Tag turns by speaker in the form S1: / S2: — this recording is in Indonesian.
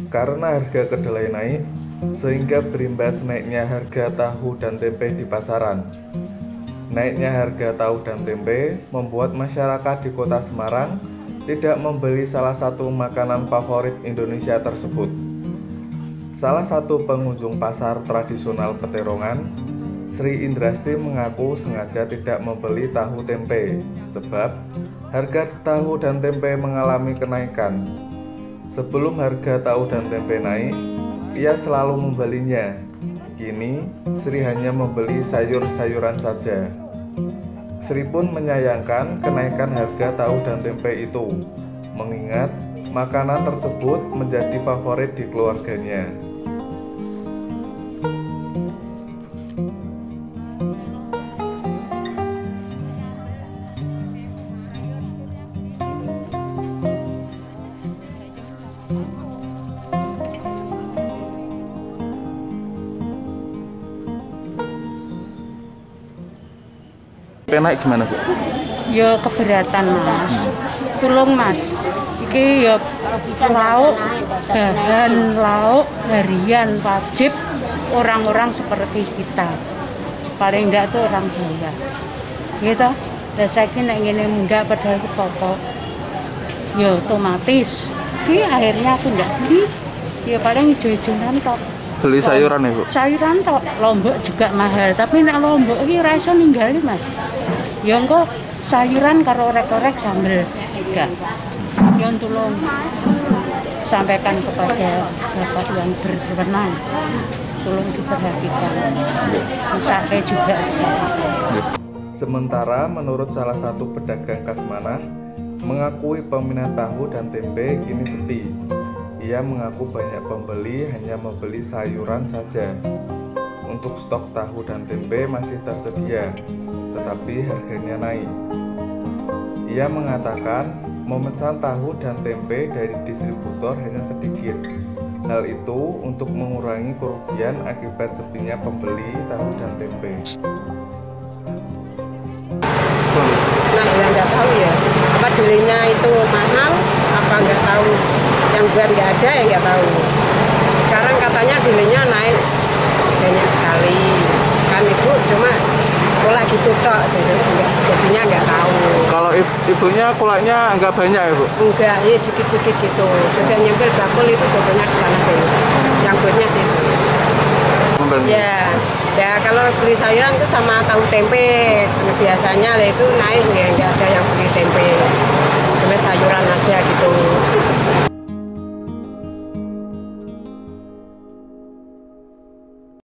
S1: Karena harga kedelai naik, sehingga berimbas naiknya harga tahu dan tempe di pasaran. Naiknya harga tahu dan tempe membuat masyarakat di Kota Semarang tidak membeli salah satu makanan favorit Indonesia tersebut. Salah satu pengunjung pasar tradisional Peterongan, Sri Indrasti, mengaku sengaja tidak membeli tahu tempe sebab harga tahu dan tempe mengalami kenaikan. Sebelum harga tahu dan tempe naik, ia selalu membelinya. Kini, Sri hanya membeli sayur-sayuran saja. Sri pun menyayangkan kenaikan harga tahu dan tempe itu, mengingat makanan tersebut menjadi favorit di keluarganya.
S2: Naik gimana, Bu?
S3: Ya keberatan, Mas. Tolong, Mas. Iki ya lauk, bahan lauk harian wajib orang-orang seperti kita. Paling enggak tuh orang bawah. Gitu. Dan saya kira ingin enggak padahal itu pokok. Ya otomatis. Iki akhirnya aku enggak beli. Ya paling hijau-hijauan tok.
S2: Beli sayuran ya, Bu?
S3: Sayuran tok, lombok juga mahal. Tapi nek lombok iki ora iso ninggali, Mas. Ya engko sayuran karo orek-orek sambel enggak. Ya tolong sampaikan kepada Bapak yang berwenang. Tolong diperhatikan. Sampai juga.
S1: Sementara menurut salah satu pedagang Kasmanah, mengakui peminat tahu dan tempe kini sepi. Ia mengaku banyak pembeli hanya membeli sayuran saja. Untuk stok tahu dan tempe masih tersedia, tetapi harganya naik. Ia mengatakan memesan tahu dan tempe dari distributor hanya sedikit. Hal itu untuk mengurangi kerugian akibat sepinya pembeli tahu dan tempe.
S4: Nah, yang nggak tahu ya, apa delinya itu mahal, apa nggak tahu. Yang buat nggak ada ya nggak tahu. Sekarang katanya delinya naik banyak sekali. Kan ibu cuma kolak gitu tok, jadinya nggak tahu.
S2: Kalau ibunya kolaknya nggak banyak ya, Bu?
S4: Enggak, ya dikit-dikit gitu. Juga nyempil bakul itu fotonya di sana tuh. Yang buatnya sih. Ya kalau beli sayuran itu sama tahu tempe. Biasanya lah itu naik ya nggak ada yang beli tempe.